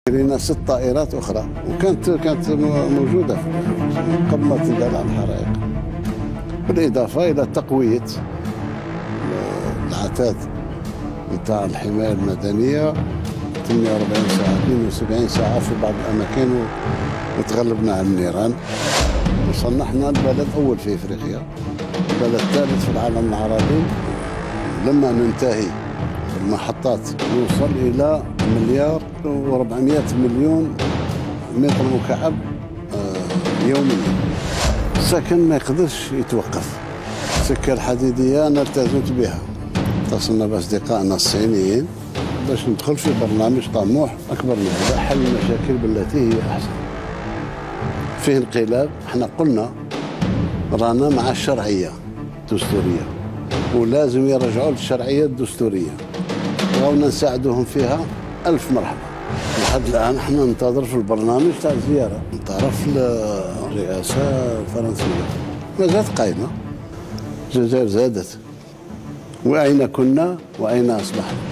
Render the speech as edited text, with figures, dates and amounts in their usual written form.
لنا 6 طائرات أخرى، وكانت موجودة قبل ما تندلع الحرائق، بالإضافة إلى تقوية العتاد نتاع الحماية المدنية 48 ساعة 72 ساعة في بعض الأماكن، وتغلبنا على النيران. وصلنا احنا البلد أول في إفريقيا، البلد الثالث في العالم العربي. لما ننتهي المحطات نوصل إلى 1,400,000,000 متر مكعب يوميا. السكن ما يقدرش يتوقف. السكة الحديدية أنا التزمت بها، اتصلنا بأصدقائنا الصينيين باش ندخل في برنامج طموح أكبر من هذا، حل المشاكل بالتي هي أحسن. فيه انقلاب، احنا قلنا رانا مع الشرعية الدستورية ولازم يرجعوا للشرعية الدستورية، ورانا نساعدوهم فيها 1000 مرحبا. لحد الآن احنا ننتظر في البرنامج تاع الزيارة من طرف الرئاسة الفرنسية، ما زالت قائمة. الجزائر زادت، وأين كنا وأين أصبحنا.